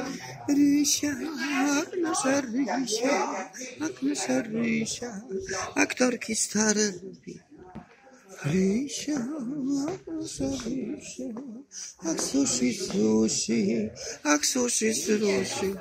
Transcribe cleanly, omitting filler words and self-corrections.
Rysia, nasza Rysia, aktorki stare lubi. Rysia, nasza Rysia, ach sushi, ach sushi.